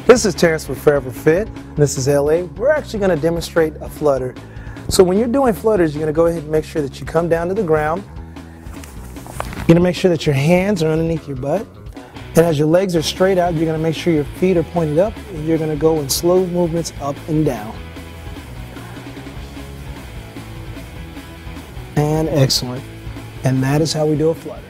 This is Terrence with Forever Fit. This is LA. We're actually going to demonstrate a flutter. So when you're doing flutters, you're going to go ahead and make sure that you come down to the ground. You're going to make sure that your hands are underneath your butt. And as your legs are straight out, you're going to make sure your feet are pointed up, and you're going to go in slow movements up and down. And excellent. And that is how we do a flutter.